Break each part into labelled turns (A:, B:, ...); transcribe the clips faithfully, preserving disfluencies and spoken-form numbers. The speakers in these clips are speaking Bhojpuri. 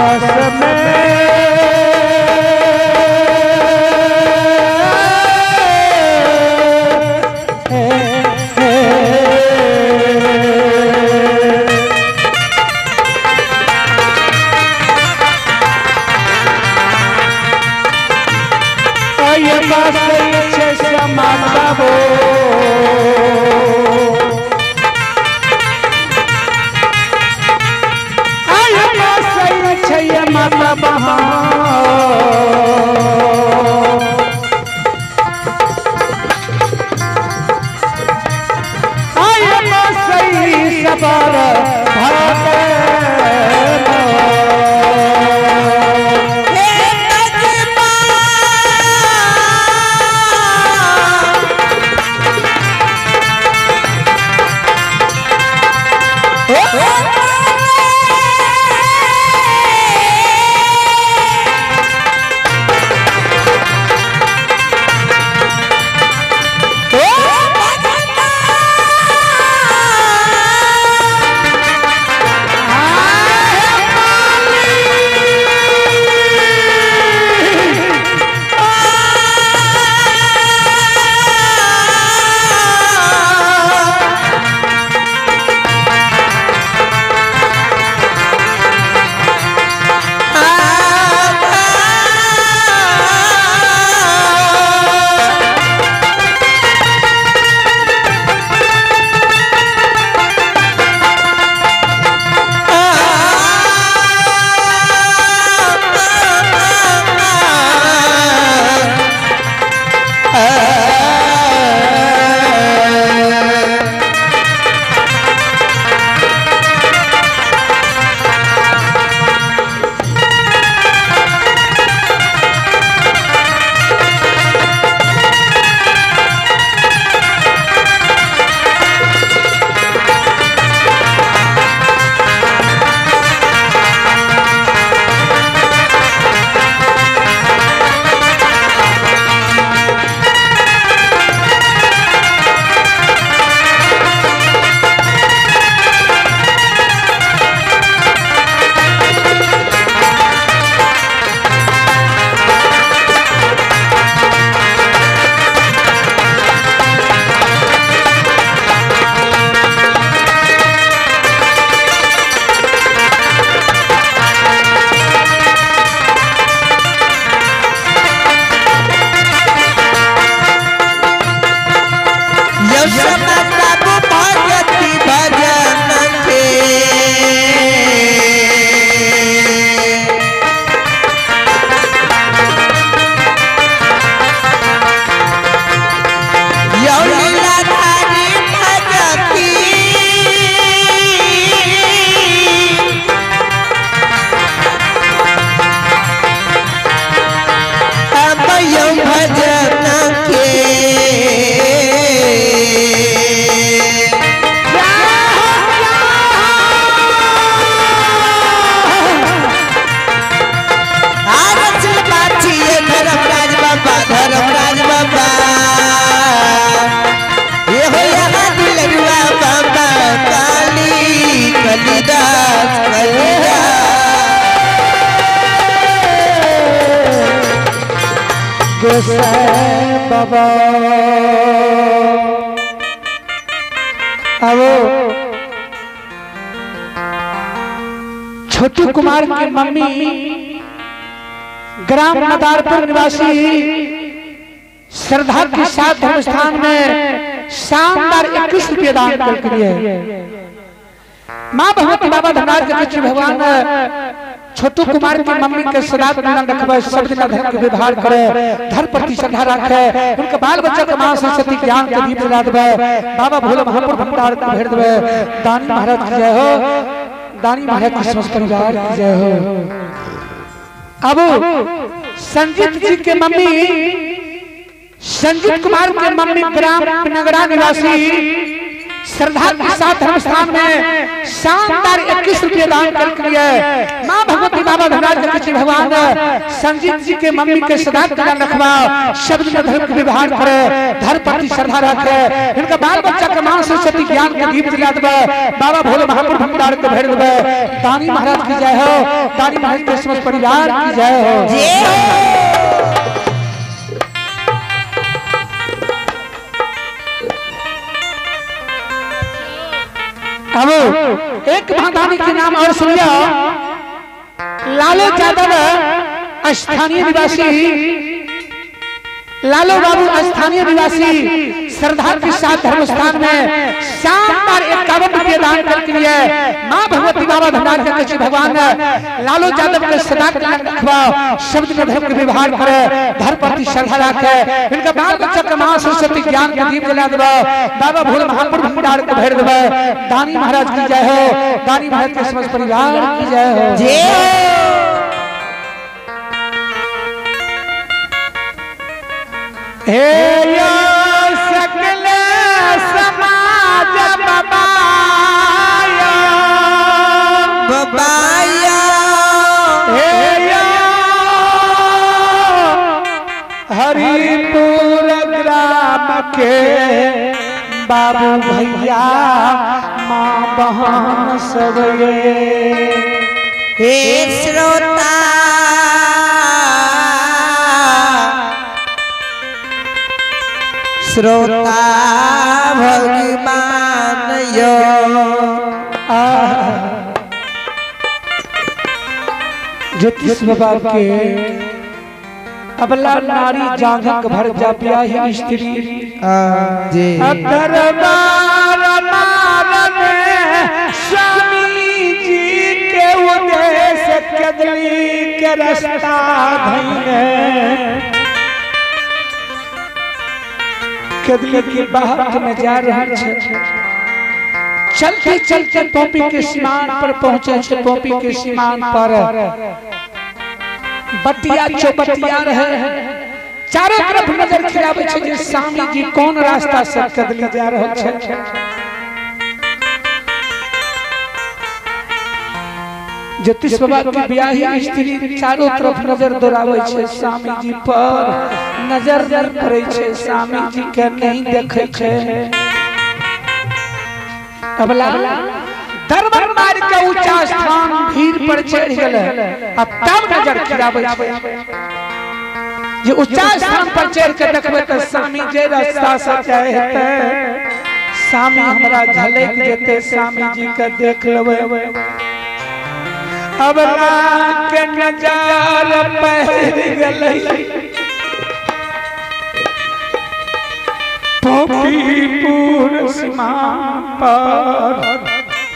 A: पास में बाबा अब छोटू कुमार की मम्मी ग्राम मदारपुर निवासी श्रद्धा के साथ धर्मस्थान में शानदार इक्कीस रुपये दान करके दिए। माँ भगवती बाबा धनराज कृष्ण भगवान छोटू कुमार की मम्मी के सदा रखबे, सब दिन धर्म के व्यवहार करे, धर्म प्रति श्रद्धा रखे, उनके बाल बच्चा के मां सरस्वती ज्ञान के दीप जला देवे, बाबा भोले महापुर भंडार को भेज देवे। दानी महाराज की जय हो, दानी महाराज की समस्त परिवार की जय हो। अब संजीत जी के मम्मी संजीत कुमार के मम्मी ग्राम नगरा निवासी श्रद्धा के साथ धर्म स्थान में शानदार इक्कीस रुपये दान करके लिए माँ भगवती बाबा धनराज के कृष्ण भगवान संजीत जी के मम्मी के सदा ध्यान रखवा, शब्द में धर्म के व्यवहार करे, धर्म प्रति श्रद्धा रखे, इनका बाल बच्चा के मां सरस्वती ज्ञान के दीप जला देवे, बाबा भोले महापुर भंडार के भर देवे। दानी महाराज की जय हो, दानी महाराज के समस्त परिवार की जय हो। अब एक महादानी के नाम और सुनिए, लालू यादव स्थानीय निवासी, लालू बाबू स्थानीय निवासी श्रद्धा के साथ धर्म स्थान में शानदार इक्यावन रुपये दान करके लिए माँ भगवती बाबा धनराज के कृष्ण भगवान लालू यादव के सदा रखवा, शब्द में धर्म के व्यवहार करे, धर्म प्रति श्रद्धा रखे, इनका बाल बच्चा के मां सरस्वती ज्ञान के दीप जला देवे, बाबा भोले महापुर भंडार के भर देवे। दानी महाराज की जय हो, दानी महाराज के समस्त परिवार की जय हो। जय हे यो सकल समाज बबाया बबाया, हे यो हरिपुर ग्राम के बाबू भैया माँ बहन सब
B: हे श्रोता श्रोता भगवान यो
A: ज्योतिष बाबा के अबला नारी जागक भर जा प्याही स्त्री दरबार में स्वामी जी के उद्देश्य कदली के रास्ता धइने कदली के बाहर में जा रहे छे, चलते चलते पोपी के सीमान पर पहुंचे छे। पोपी के सीमान पर बतिया चौबतिया रहे, चारों तरफ नजर खिलावे छे जे स्वामी जी कौन रास्ता से कदली जा रहल छे। ज्योतिष बाबा की ब्याही स्त्री चारों तरफ नजर दौड़ावे छे, स्वामी जी पर नजर नहीं पड़े छे, स्वामी जी के नहीं देखे छे। अबला दरबार मार के ऊंचा स्थान भीड़ पर चढ़ गेले, अब तब नजर खिलावे छे। जे ऊंचा स्थान पर चढ़ के देखबे त स्वामी जे रास्ता से जाए हेते, स्वामी हमरा झलक जेते, स्वामी जी के देख लेबे। अब के नजार पहर गलई पोपीपुर सीमान पर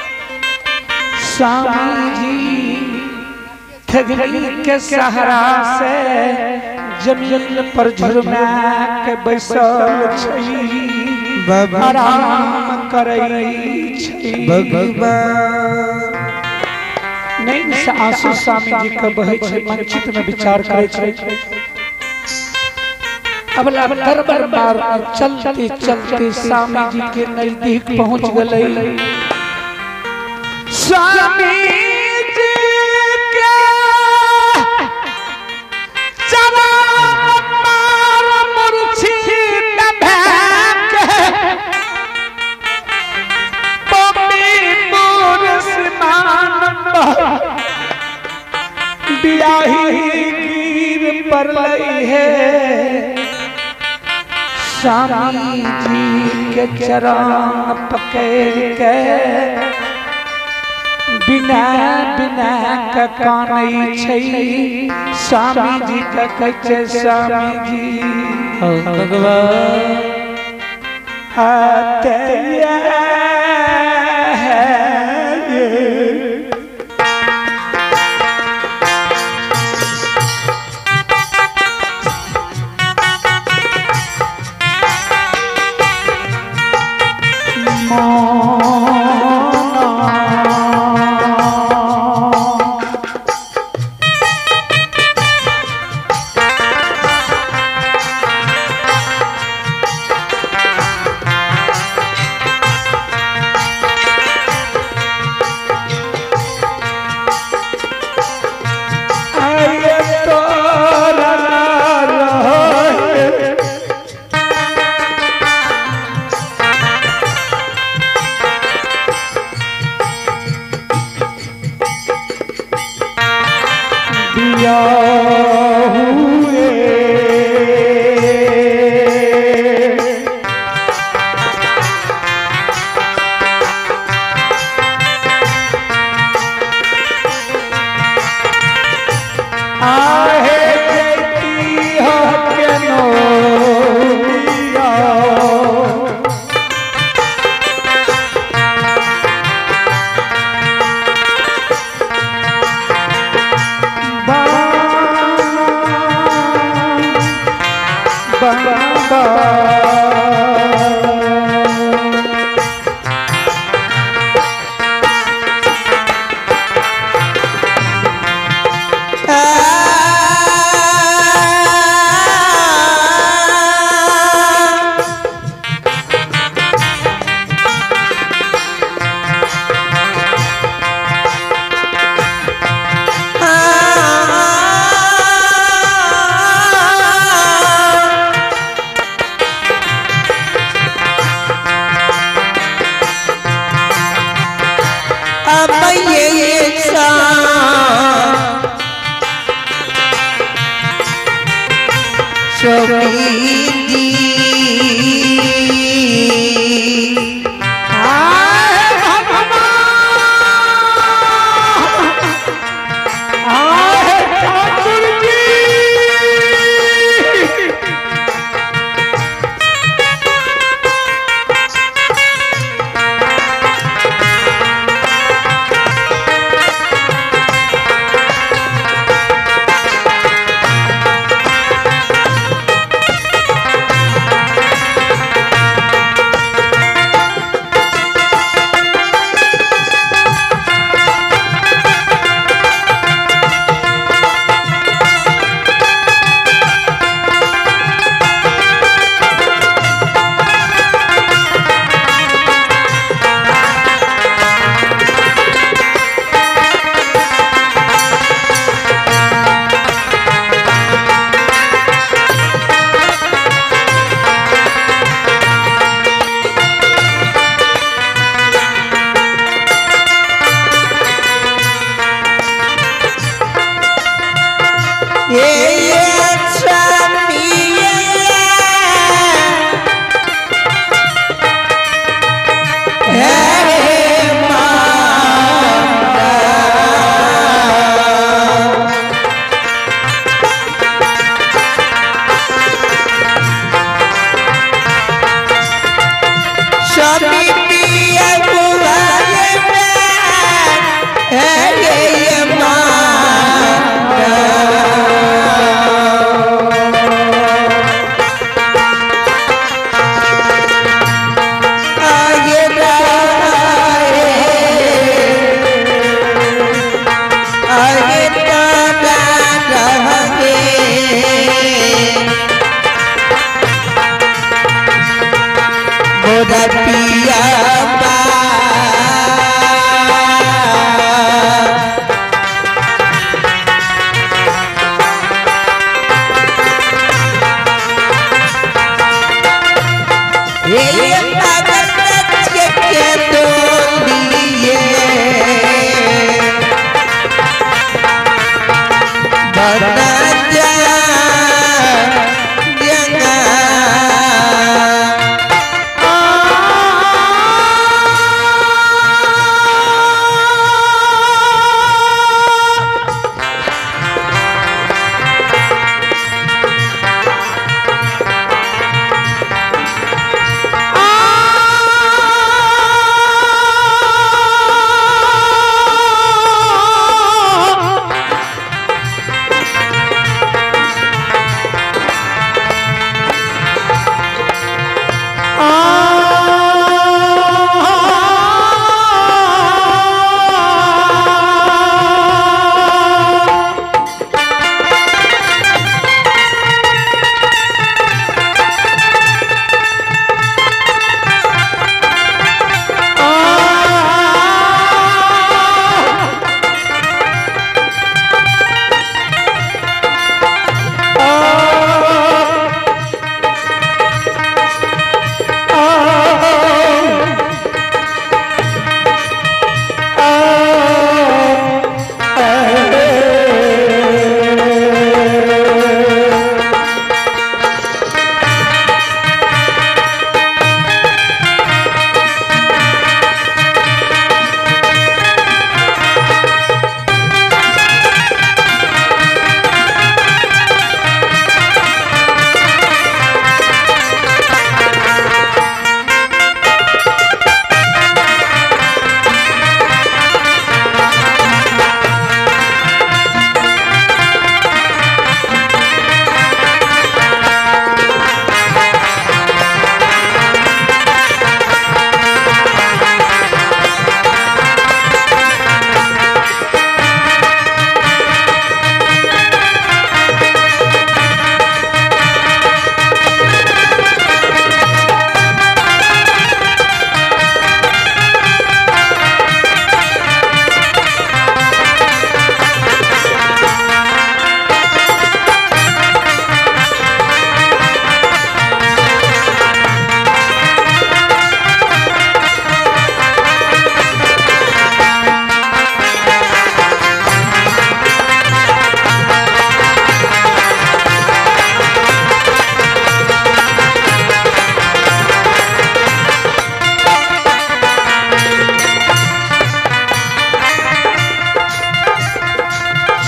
A: स्वामी जी ठगली के सहारा से जमीन पर झुरमा के बैसल छी, आराम करई छी। भगवान नहीं से आंसू स्वामी जी के बहे छे, मंचित में विचार करे छे। अब दरबार बार चलते चलते स्वामी जी के नजदीक पहुंच गए। स्वामी जी के चरण पर मूर्छित भैके पोपीपुर सीमान पर बियाही गिर पड़लई है। स्वामी जी के चरण पकड़ के बिना बिना के कानई छै, स्वामी जी के कहै स्वामी जी भगवान आते
B: अब ये शोभीदी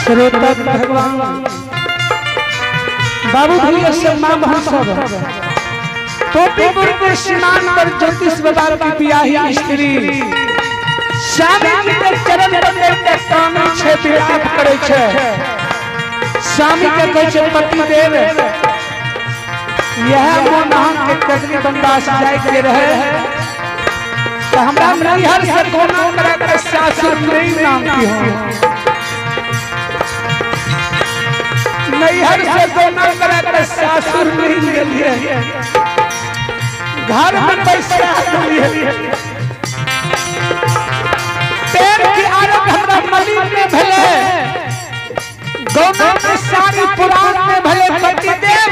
A: श्रोता भगवान बाबू भैया से मां बहन सब टोटीपुर के स्नान पर ज्योतिष बाबा की बियाही स्त्री स्वामी जी के चरण पर के कामी छे विलाप करे छे। स्वामी के कहै छे पति देव यह मोहन के कजरी बंदास जाय के रहे तो हमरा नैहर से कोना करा के सासुर नहीं नाम की हो नैहर से कोना करा के सासुर नहीं गेलिए घर में पैसा लिए पेड़ की आरत हमरा मली में भले गौना के सारी पुराण में भले पति देव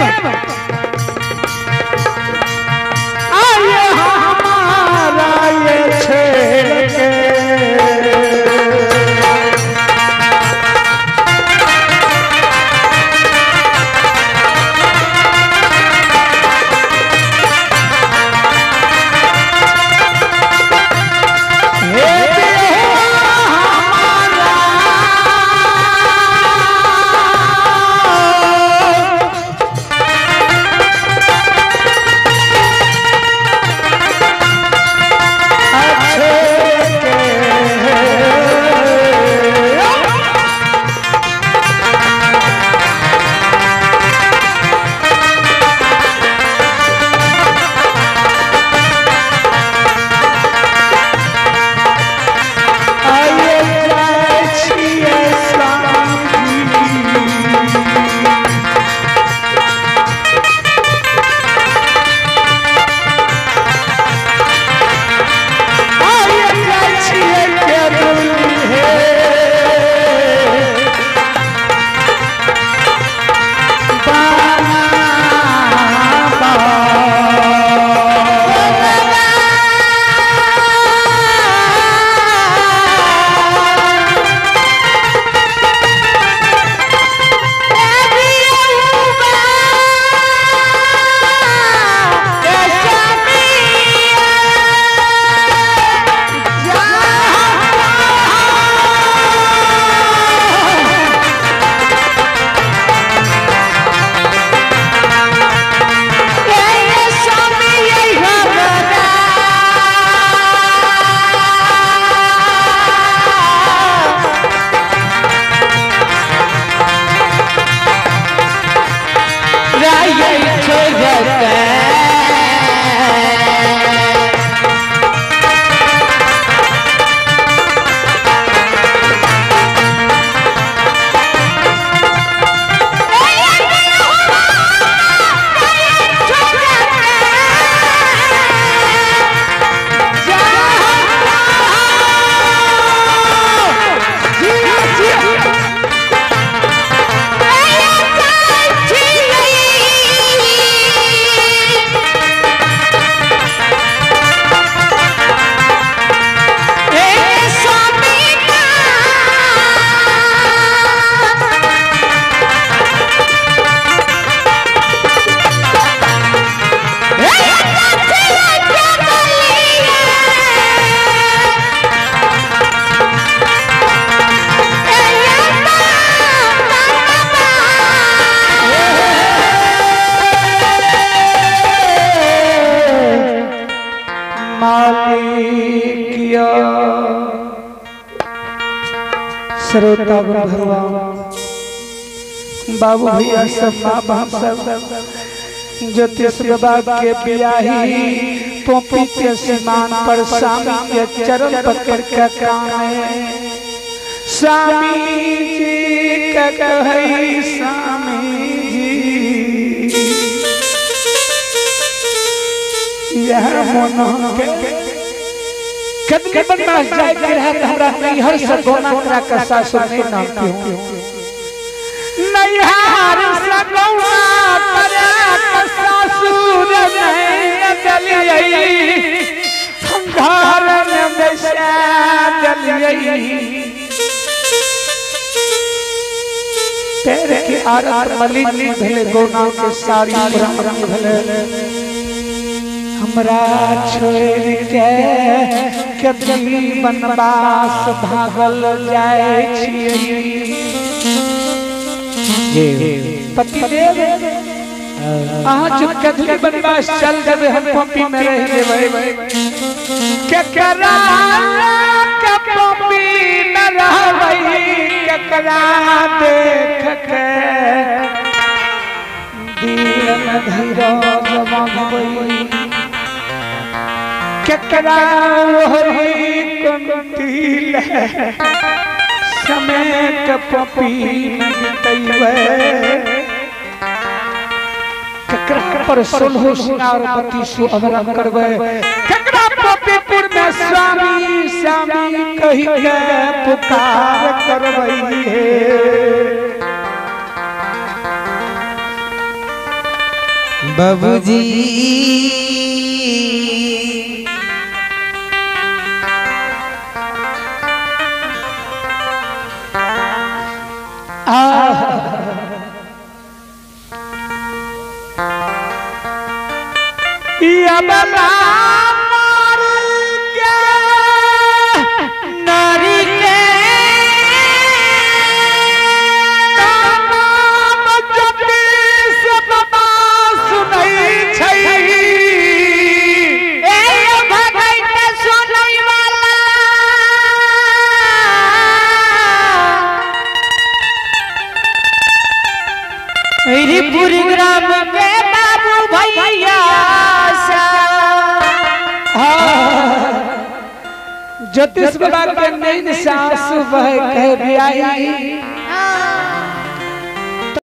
A: आये हमारा ये छेड़ के श्रोता भगवान बाबू भैया सब माँ बाप सब ज्योतिष बाबा के बियाही पोपी के सीमान पर स्वामी के चरण पकड़ के काने स्वामी जी का कहे स्वामी जी यह मोन के कदमी बदमाश जाय के रहा हमरा नैहर से गौना करा के सासुर नहीं नाम की नैहर से गौना करा के सासुर नहीं चलिए हम घर में बैसा चलिए तेरे की आरत मली भले गौना के सारी पुराण भले हमरा छोड़ के कदली बनवास भागल जाए छी पति देव आहा चुप कधली बनवास चल देवे हम पपी में रह देवे के करा के पपी न रहवई के करा देख के दिल में धैर्य जमावई के करा हरि कुंतिल समय के पपी तैवे ककरा पर सोलह सिंगार पति सु अवरम करवे ककरा पपीपुर में स्वामी स्वामी कहि के पुकार करवई है
B: बाबूजी
A: या बला नारी के नाम जपी सब सुनई छै ए भगत सुनई वाला हरिपुर ग्राम के बाबू भैया ज्योतिष बाबा के नैन सास बह कह भी आई